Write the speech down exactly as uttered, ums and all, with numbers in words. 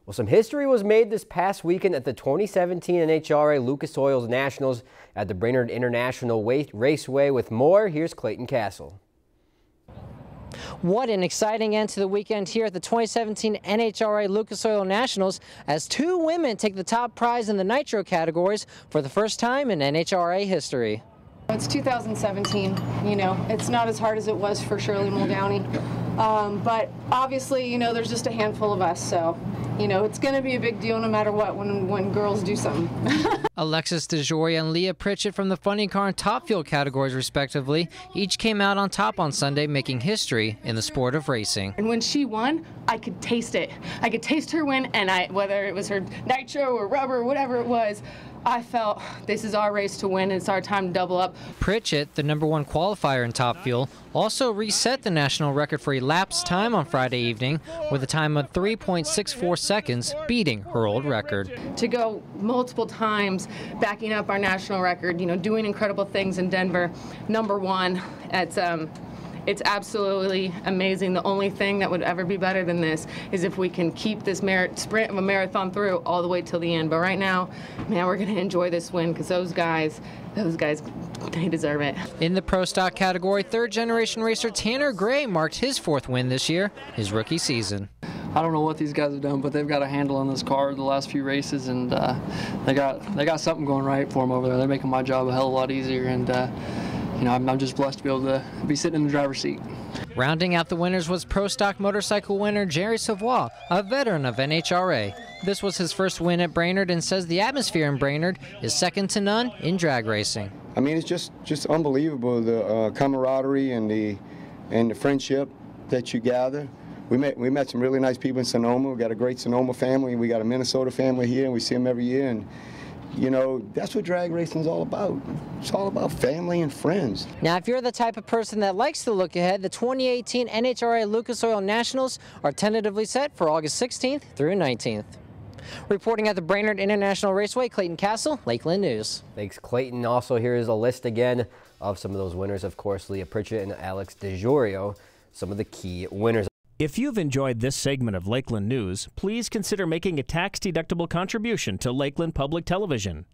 Well, some history was made this past weekend at the twenty seventeen N H R A Lucas Oils Nationals at the Brainerd International Raceway. With more, here's Clayton Castle. What an exciting end to the weekend here at the twenty seventeen N H R A Lucas Oil Nationals as two women take the top prize in the nitro categories for the first time in N H R A history. It's two thousand seventeen, you know, it's not as hard as it was for Shirley Muldowney, um, but obviously, you know, there's just a handful of us, so, you know, it's going to be a big deal no matter what when, when girls do something. Alexis DeJoria and Leah Pritchett from the funny car and top fuel categories respectively each came out on top on Sunday, making history in the sport of racing. And when she won, I could taste it. I could taste her win, and I, whether it was her nitro or rubber or whatever it was, I felt this is our race to win. It's our time to double up. Pritchett, the number one qualifier in top fuel, also reset the national record for elapsed time on Friday evening with a time of three point six four seconds, beating her old record. To go multiple times backing up our national record, you know, doing incredible things in Denver, number one, it's um, it's absolutely amazing. The only thing that would ever be better than this is if we can keep this merit sprint of a marathon through all the way till the end. But right now, man, we're going to enjoy this win because those guys, those guys, they deserve it. In the pro stock category, third-generation racer Tanner Gray marked his fourth win this year, his rookie season. I don't know what these guys have done, but they've got a handle on this car the last few races, and uh, they got they got something going right for them over there. They're making my job a hell of a lot easier, and uh, you know, I'm, I'm just blessed to be able to be sitting in the driver's seat. Rounding out the winners was pro stock motorcycle winner Jerry Savoie, a veteran of N H R A. This was his first win at Brainerd and says the atmosphere in Brainerd is second to none in drag racing. I mean, it's just just unbelievable, the uh, camaraderie and the and the friendship that you gather. We met we met some really nice people in Sonoma. We got a great Sonoma family. We got a Minnesota family here, and we see them every year. And you know, that's what drag racing is all about. It's all about family and friends. Now, if you're the type of person that likes to look ahead, the twenty eighteen N H R A Lucas Oil Nationals are tentatively set for August sixteenth through nineteenth. Reporting at the Brainerd International Raceway, Clayton Castle, Lakeland News. Thanks, Clayton. Also, here is a list again of some of those winners. Of course, Leah Pritchett and Alex DeJoria, some of the key winners. If you've enjoyed this segment of Lakeland News, please consider making a tax-deductible contribution to Lakeland Public Television.